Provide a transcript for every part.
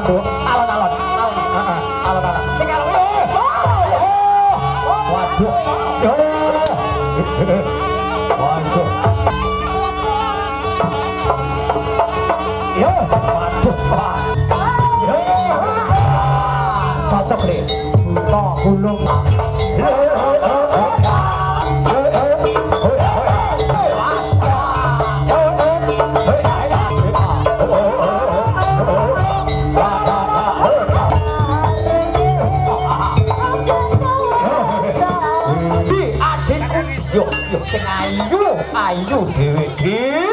Waduh, alon-alon. Alon-alon. Sing alon. Waduh. Waduh. Yo, waduh. Cocok deh. Kok gulung. Yuk, sing ayu dhewe iki.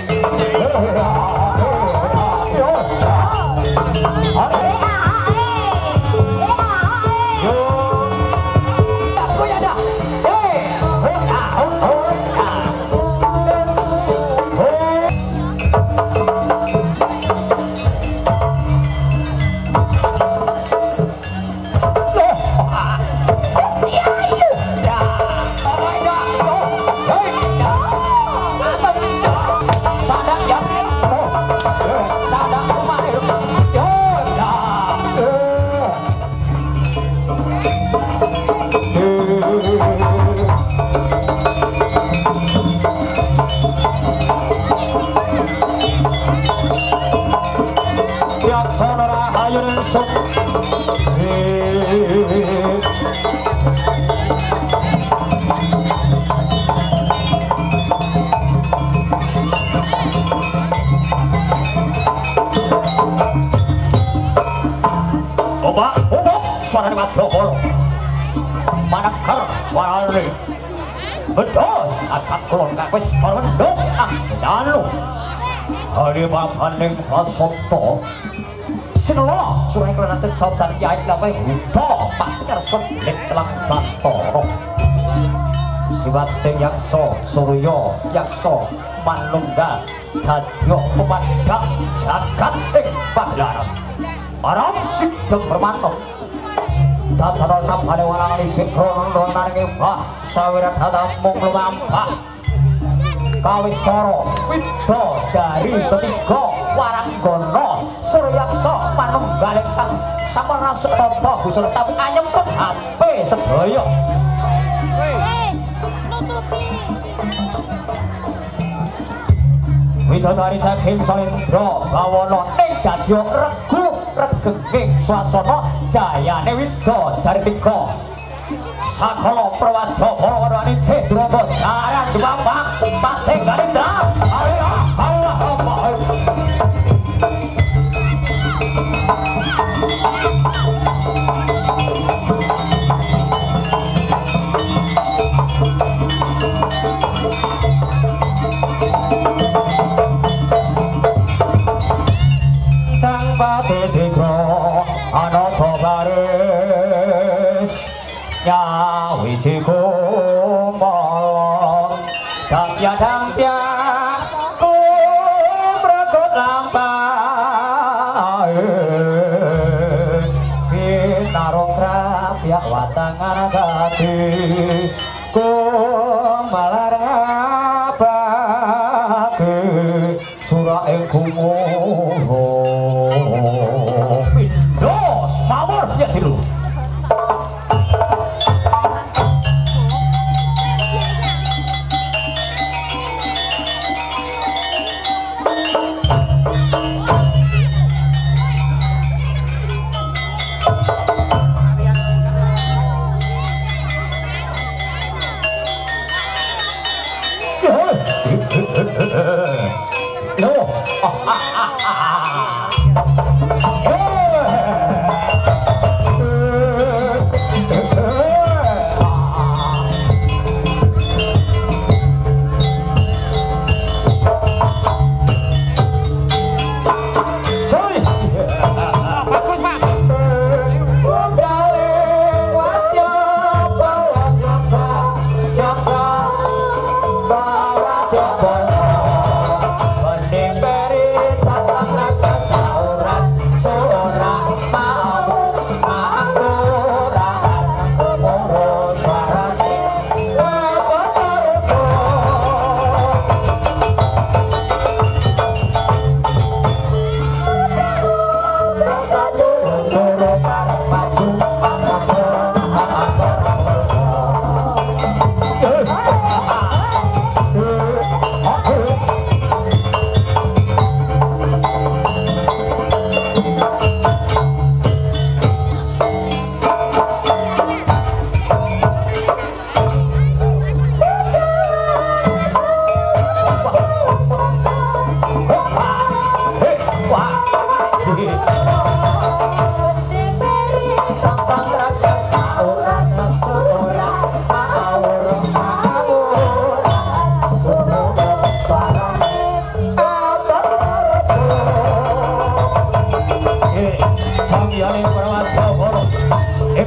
Suarane Madrakala manakar suarane betul akan kulon wis terwendhuk dalu hari papaning pasasta sinala surahe klenaten saudan yai lawe buta pakar sedhek telang bantara siwating yaksa surya yaksa manunggal dadya pemadhang jagat ing pagelaran Aram Sidhem Permanto Tata sampane walang lisik ron-ronan ngibah sawirat hata mung lumampah kawisara widha dari ketiga waranggono suryaksa manunggaling kang samarasa tata busana sampun anyempet HP sedaya widodari saking Salendra Bawana ing dadya regu regenging swasana dayane widodari tiga sakala prawadya para-parane Drama jaran dumampang pating garindra ayo sang pati sikro anata baris nyawiji kumala dampya kumrekut lampahe pinarung krapyak watangan gati kumalarabake surah ing gumuh pindos mawur ya dilu Bending peri tatang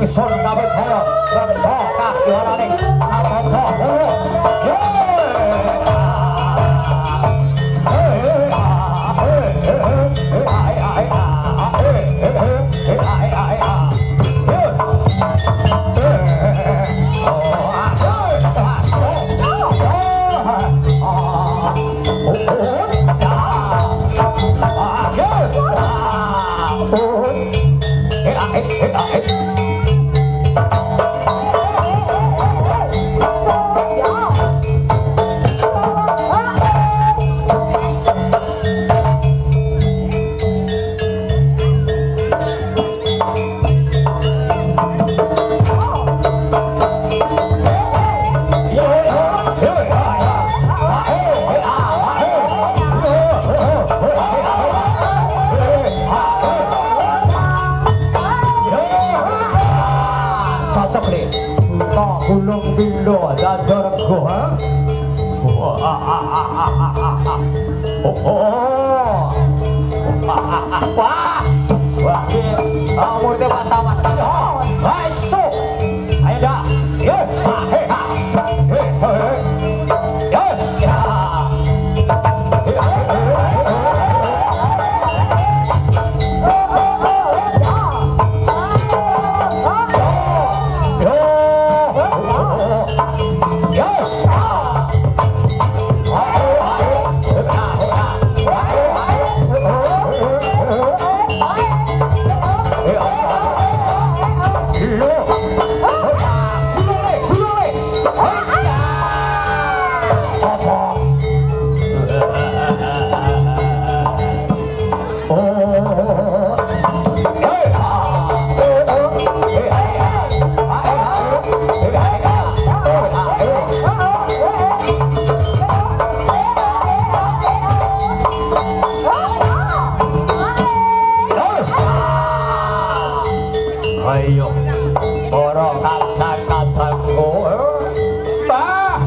Sun Nawidaya reksa kagiarane Sabata Loro Gulung Bindo dadar goha. Wah, umur dewa sama. Hai so, ayo dah. Yo, hei ha, yo, ya. Ayo, orang kata-kataku, bah,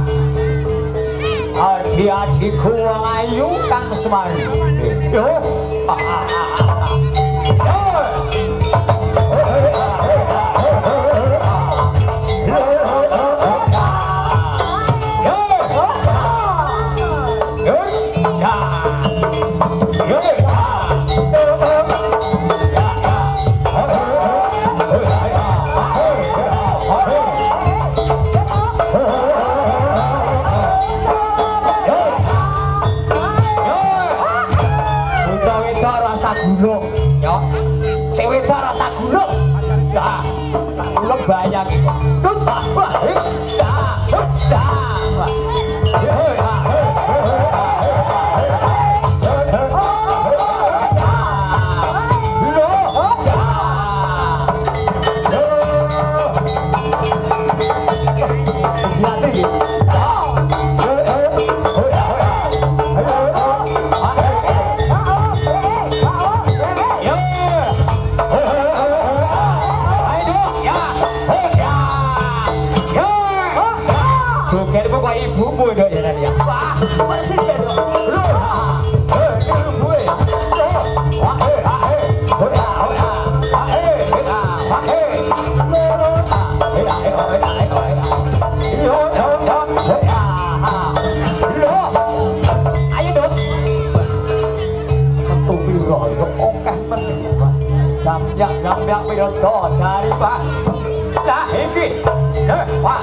adik-adikku ayu kang semari, yo, banyak itu. Ibumu dong ya Nadia. Wah, persis deh dong. Lu, ini gue. Ayo dong. Tentu biro itu oke meneng. Gamyak piroto dari Pak. Nah ini. Wah.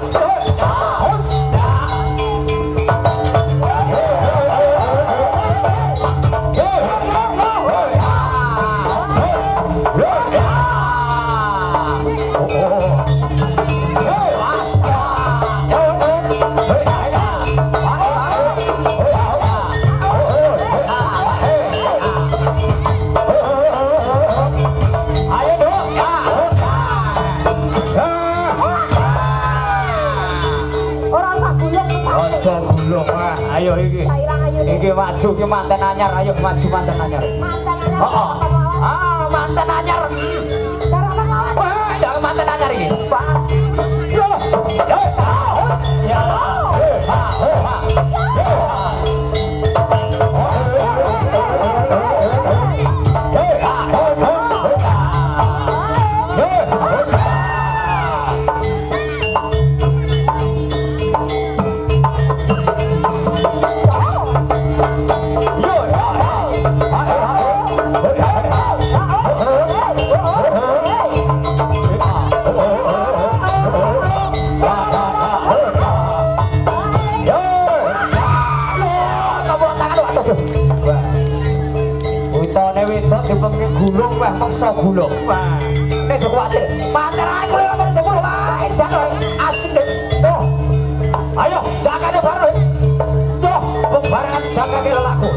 Ayo iki maju ki manten anyar, ayo maju manten anyar. Manten anyar. Heeh. Manten anyar. Darapan lawas. Wah, ya manten anyar iki. Pak. Yo. Yo. Ya. wah meksa gula. Wah, nek aja kuwatir. Mantar ae kuwi nomor 10 wae jan asik deh. Tuh. Ayo, jakane bareng. Tuh, bebarengan jakane lelaku.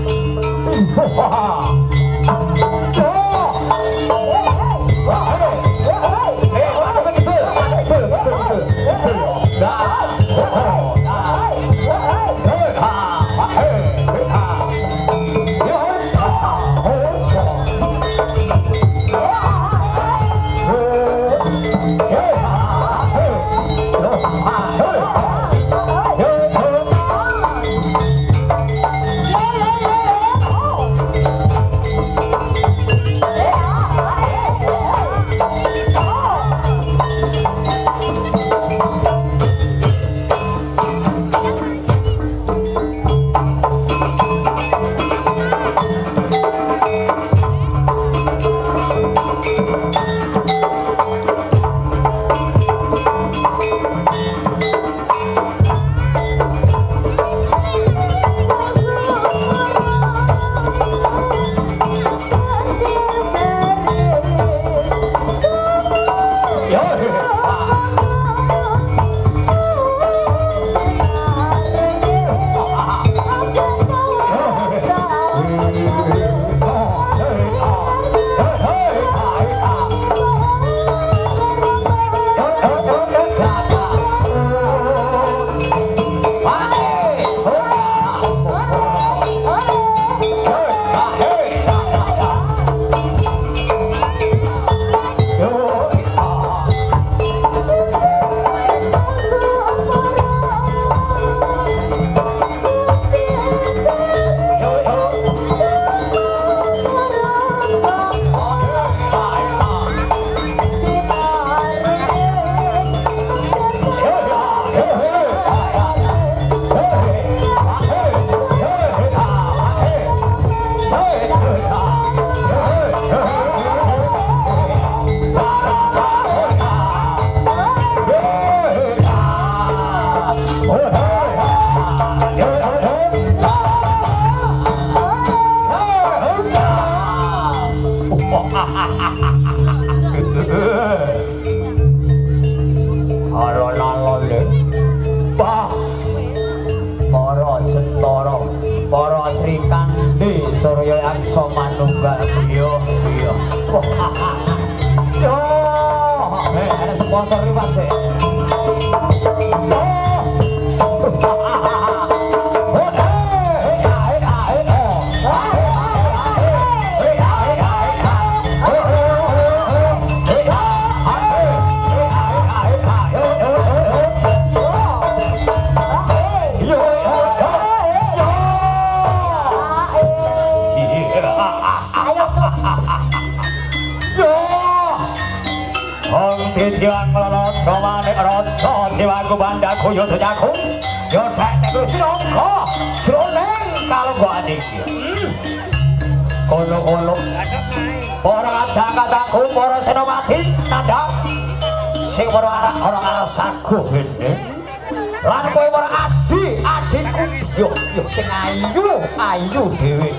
Ayu dhewe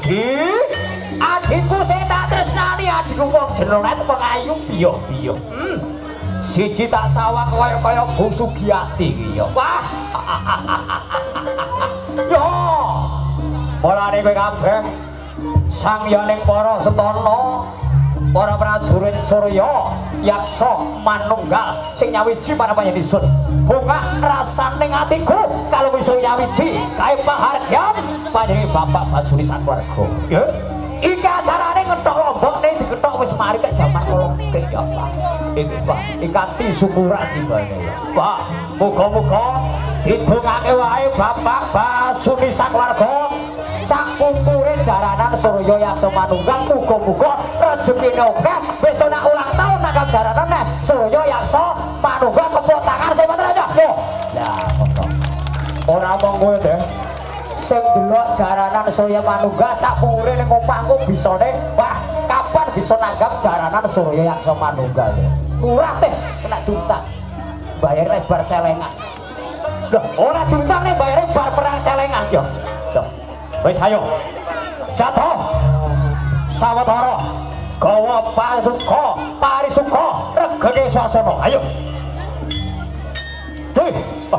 adikku sing tak tresnani adikku wong jeronet wong ayu piyo-piyo siji tak sawak kaya Bu Sugiyati iki ya wah yo mulane kowe kabeh sangyaning para setana para prajurit Surya Yaksa Manunggal sing nyawiji panapa yen isun bunga rasaning atiku kalau bisa nyawiji kae pahargyan panjenengan Bapak Basuni Sakwarga ya iki acarane ngetok lombokne diketok wis mari kek jaman kolongke ya Pak iki Pak ikati syukuran tibane ya Pak muga-muga didongake wae Bapak Basuni Sakwarga sakumpure jaranan Surya Yaksa Manunggal muga-muga rezekine akeh besok nak ulang tahun nak jaranan nek Surya Yaksa Manunggal kepok tangan sing bener aja yo lah ngono ora mung kowe deh sing delok jaranan Surya Manunggal sakumpure ning omahku bisane wah kapan bisa nanggap jaranan Surya Yaksa Manunggal murah teh kena diutang bayar lebar celengan lho ora diutang nih bayar bar perang celengan yo lho wis ayo jatuh sawetara gawa pasuka parisuka regane swasana ayo tuh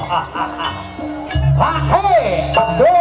hei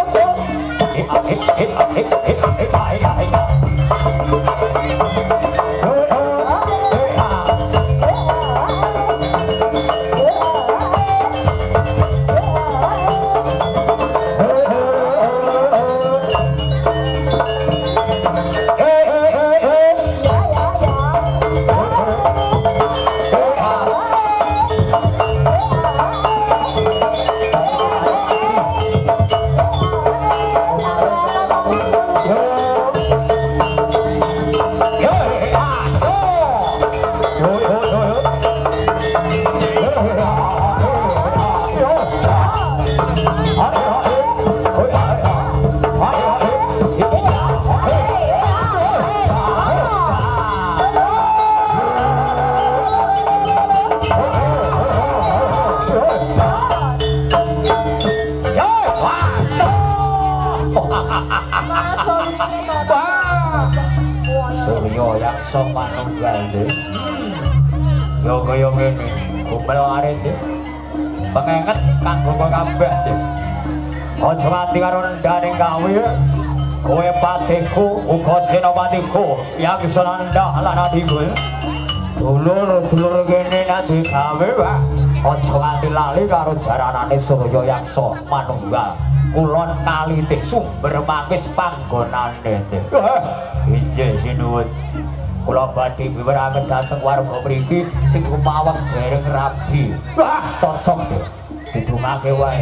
yo ngene kumpul arene pengenget kanggo kabeh aja mati karo ndane gawe kowe patiku uga senopatiku yang senanda lan adiku dulur kene nek digawe wae aja mati lali karo jaranane Surya Yaksa Manunggal kulon kalite sumber mangis panggonane inggih sinuwun kula badhe miwaraken dhateng warga mriki sing rumawas dereng rabi. Wah, cocok ya. Didungake wae.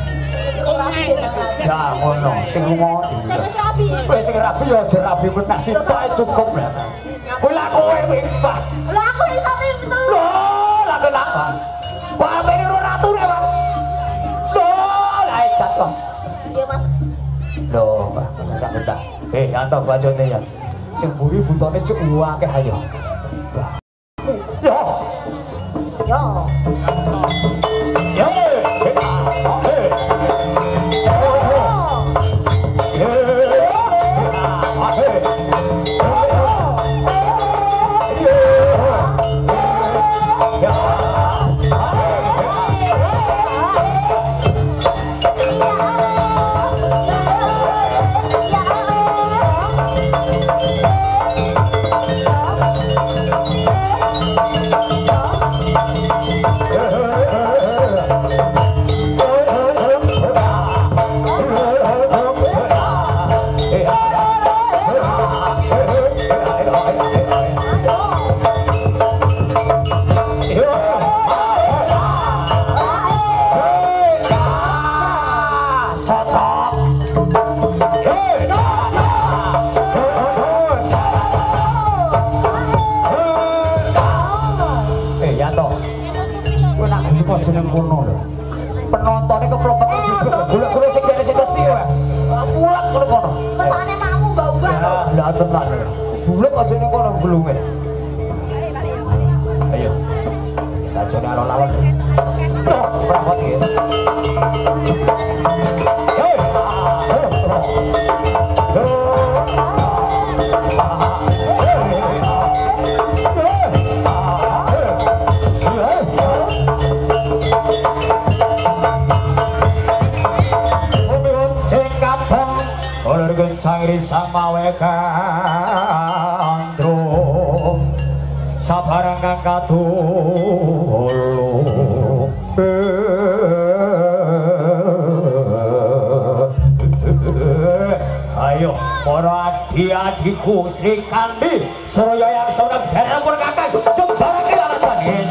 Ya ngono, sing rumawas. Sing rabi. Wis sing rabi ya aja rabi menak sitoke cukup lah. Kula kowe kuwi, Pak. Lah aku iso telu. Loh, lah kenapa? Kok amene ora ratune, Pak? Loh, lah ikat kok. Iya, Mas. Loh, bentar-bentar. Yanto bajone ya. Sing mburi butone cek akeh ayo. Yo. Yo. Yo. jeneng kono lho. Penontonnya keplopet golek-golek sing jane sing kesi wae. Bulat kono kono. Mesane makmu mbak-mbak. Ya, ndak tenan. Bulat aja ning kono blunge. Ayo. Lajone alon-alon. Loh, berangkat iki. Kencang samawe kandro sabarang kang katulu ayo para adi-adiku Sri Kandi Surya Yaksa Negara pun kakak jembarake lalapan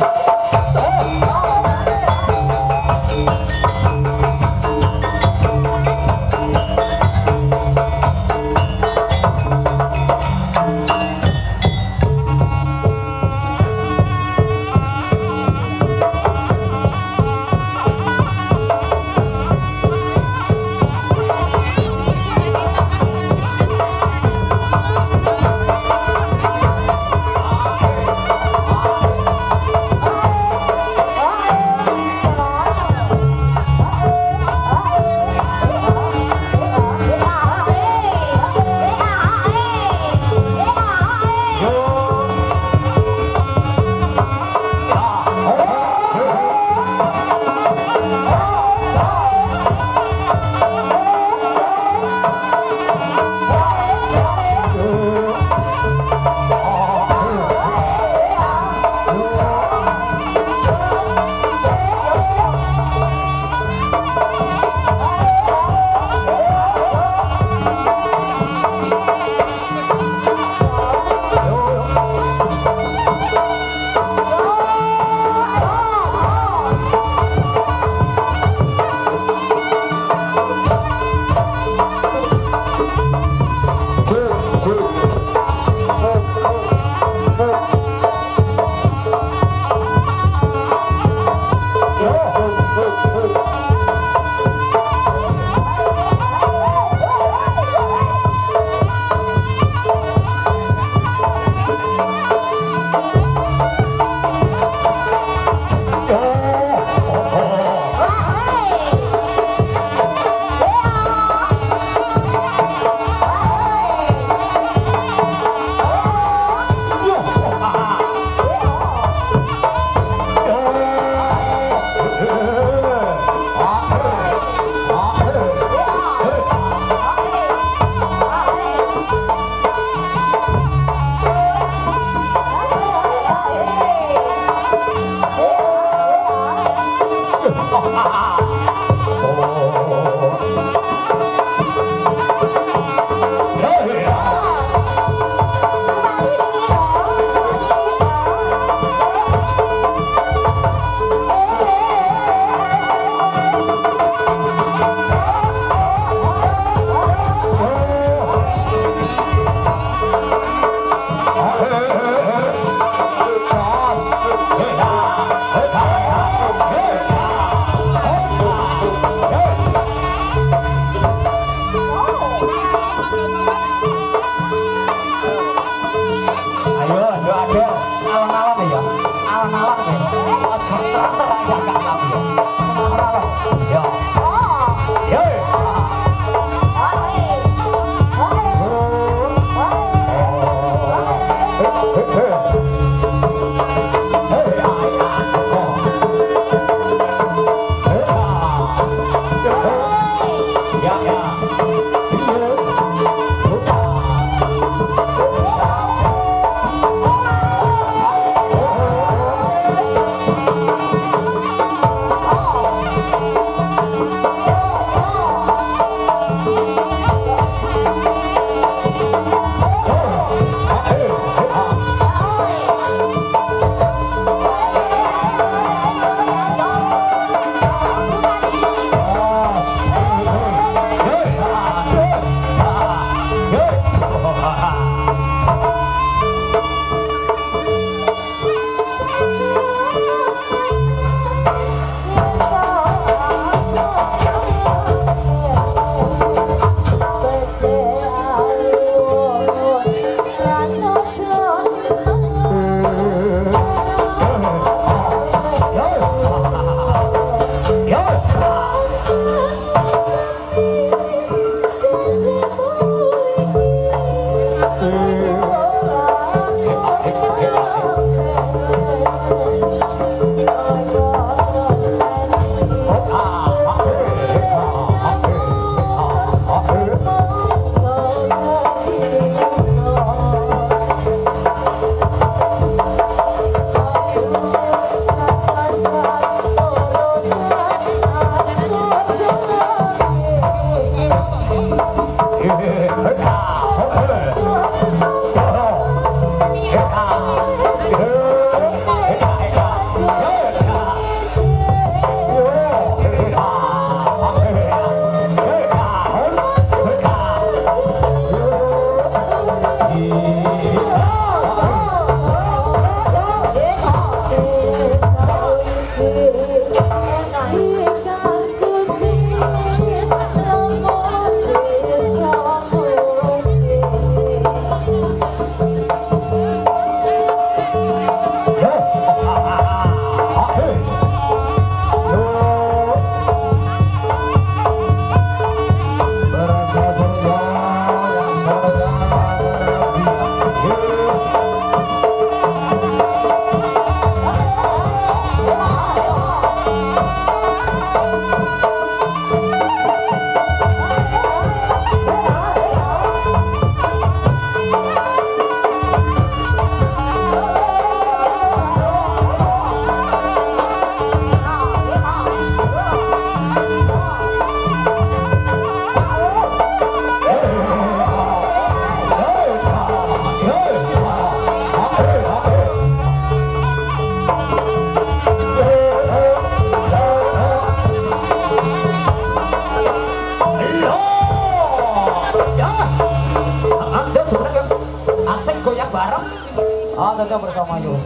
Tentu bersama Yusuf.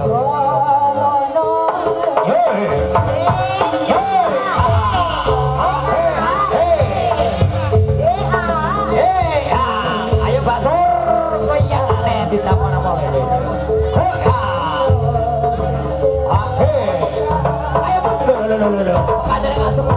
Ayo Pak Sur, koyane ditapon apa ini? Ayo Pak. Ada ngatur.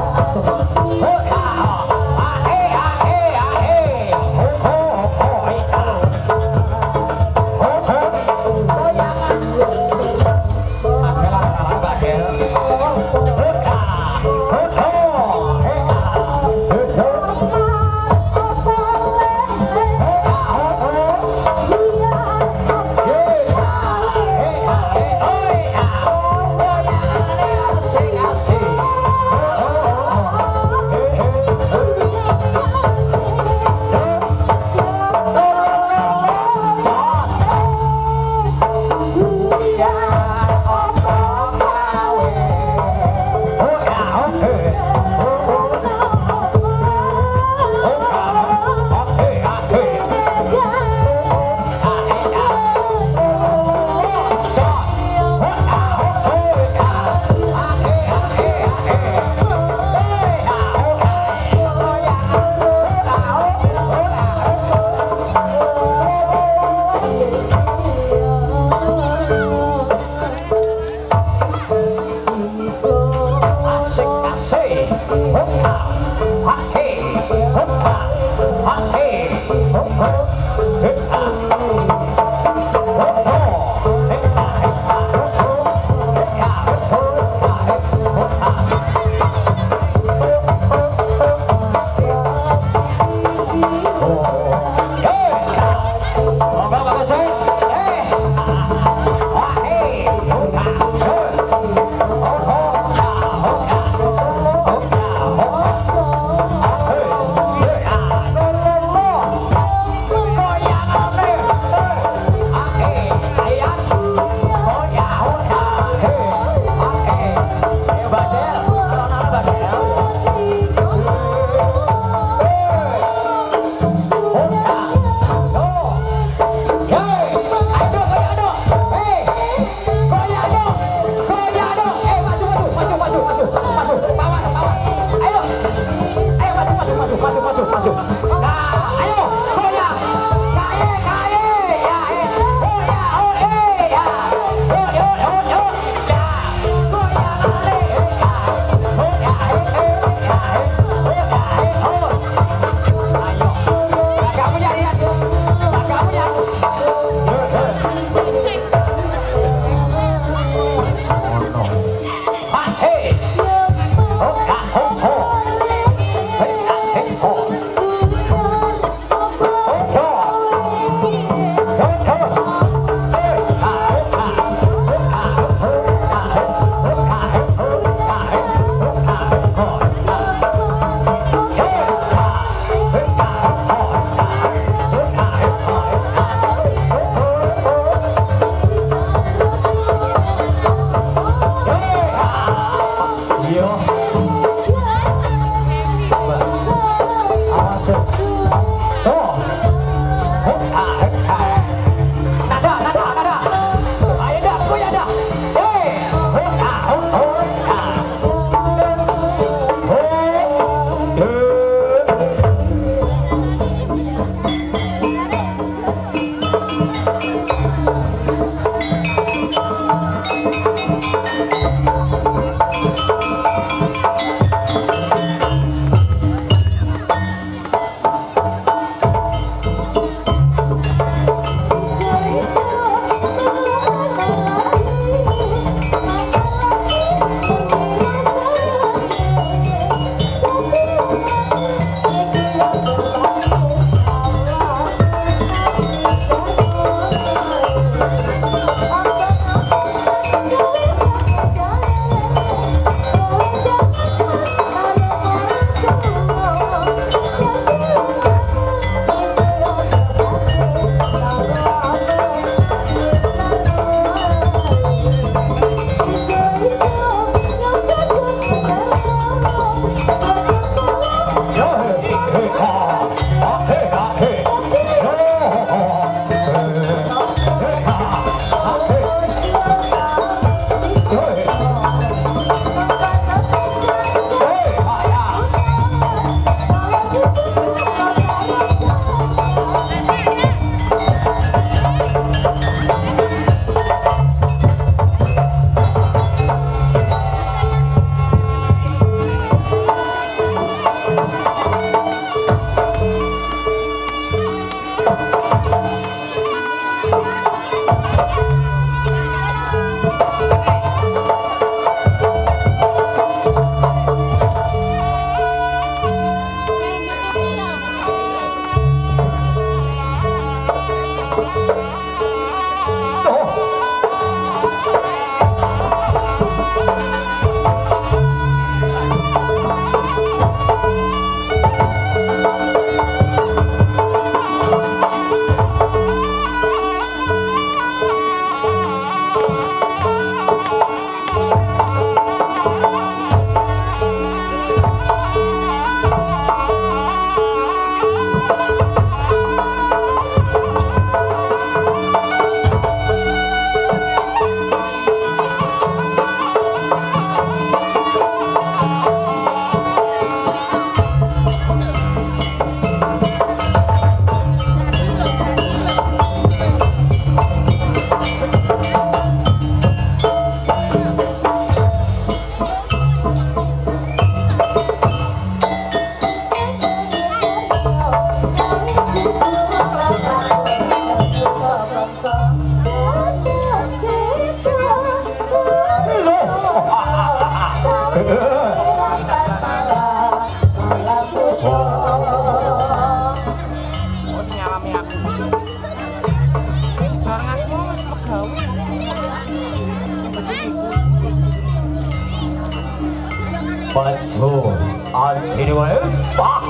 So, ini wae. Wah.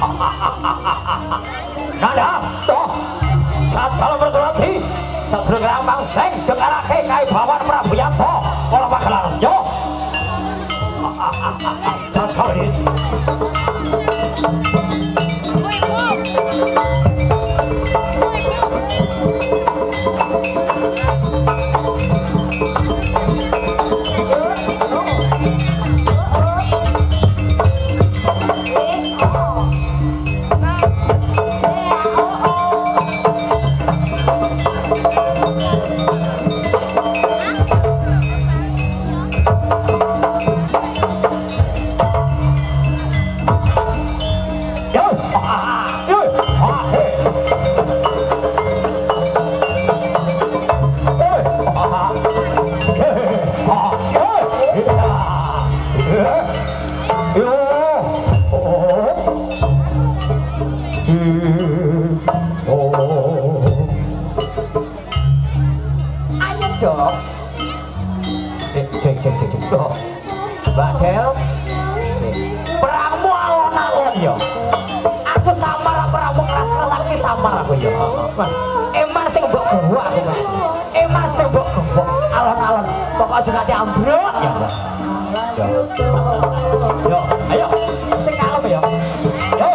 Nada, toh. Jajal berjati. Sadurunge Rambang sing jengarake kae Bawan Prabu Yanto. Ora bakalan yo. Jajal iki. Badel perangmu alon-alon ya aku samar perangmu keras lelaki samar aku ya emang sing mbok gawak aku emang sing mbok gawak alon-alon pokoknya juga diambruk ya yo ayo sing kalem ya yo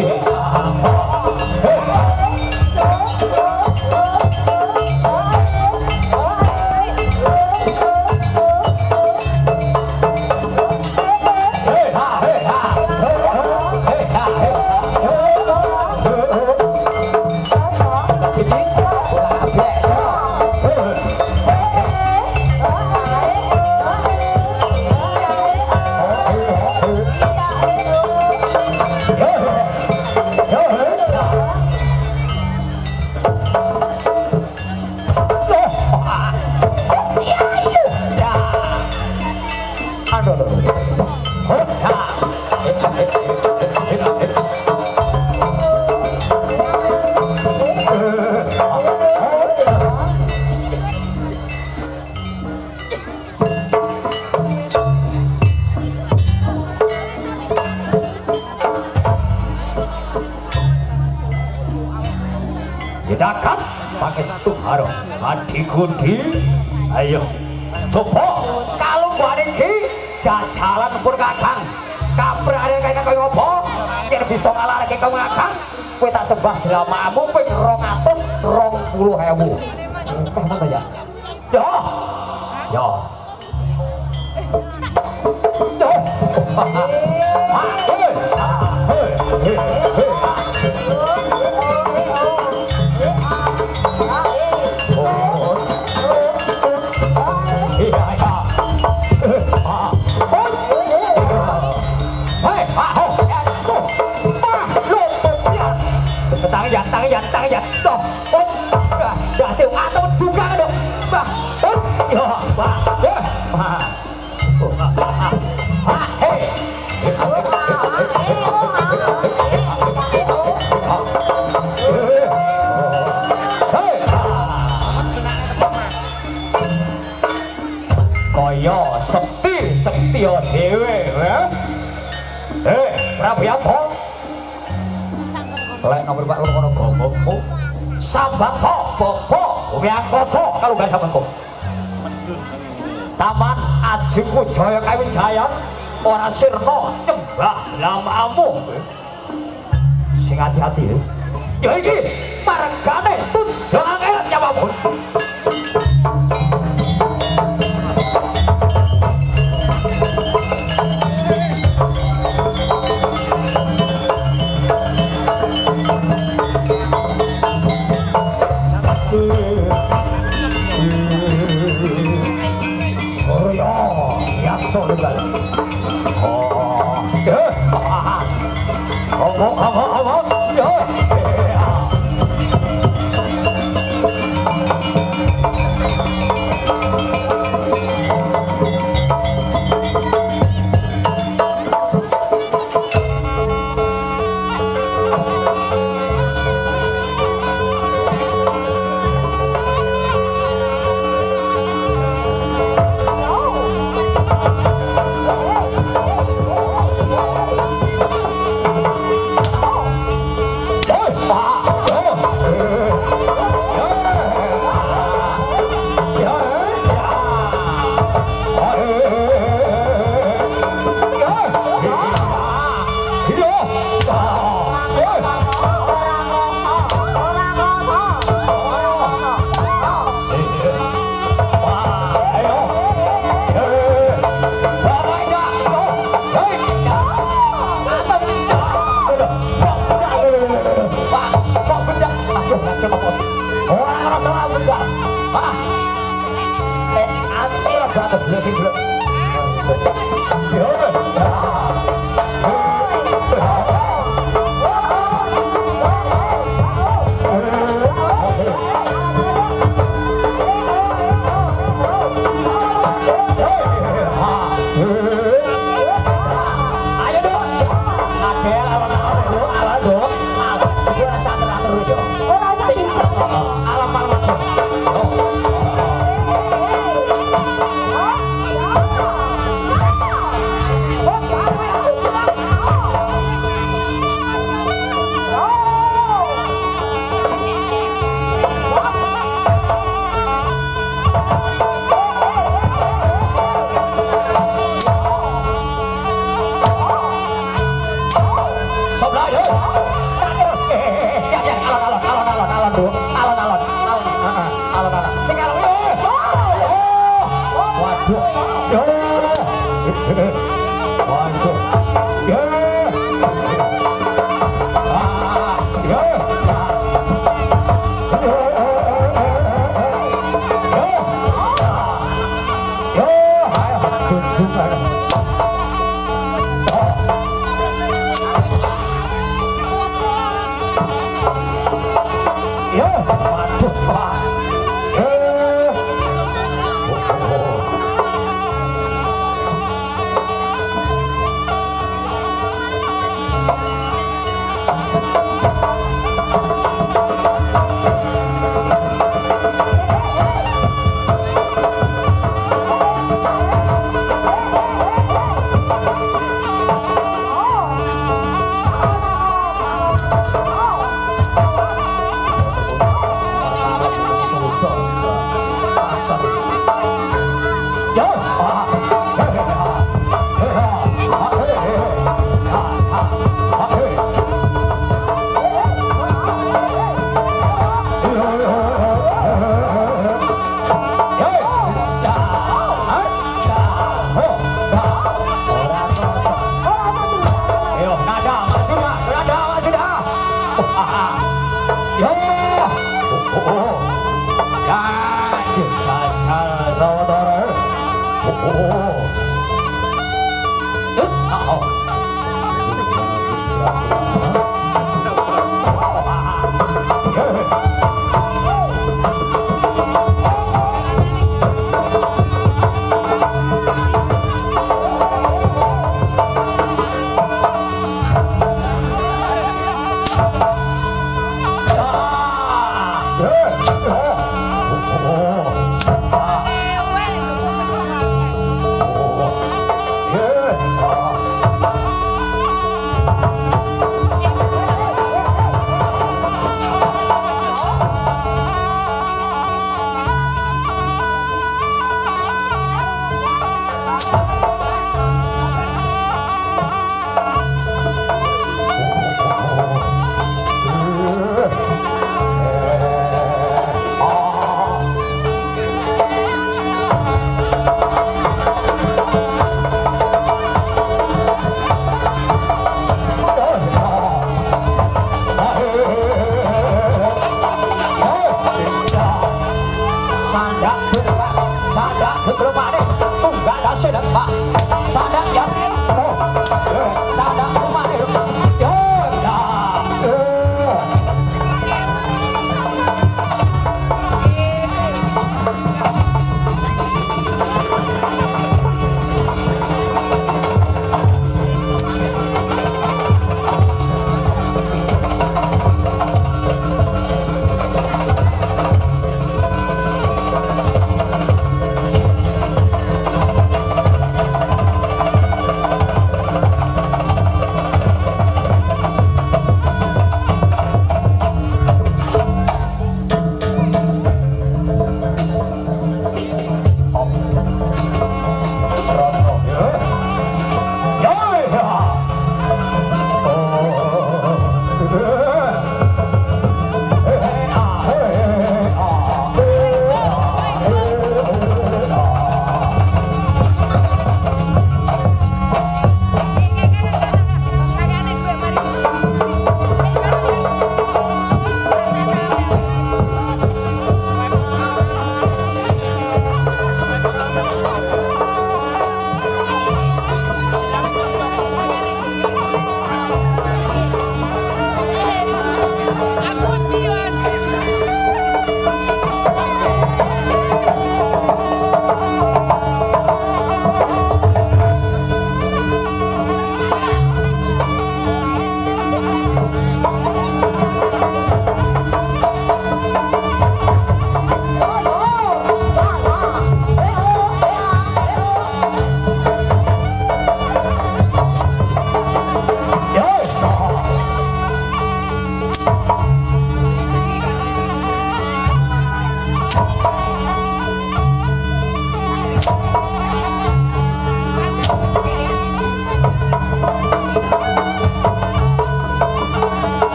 Jakat pakai stuharo adik-adik ayo coba kalau buat ini jajalan pun kakang kaprare kaya kaya apa yang bisa ngalah kaya kaya kakang kue tak sembah dramamu ping 220.000 emang ya yo yo tangan toh ya sih atau juga dong bah yo bah hei koyo sekti dhewe ya Prabu Yanto lek nomor Pak ngono gombokmu sambato bobo wiangkoso kalau gak sampeku Taman Ajengku Jaya Kawijayan ora sirna nyembah lamamu sing hati-hati ya iki margane tunjang angel nyawamu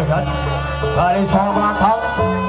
dan dari sama tahun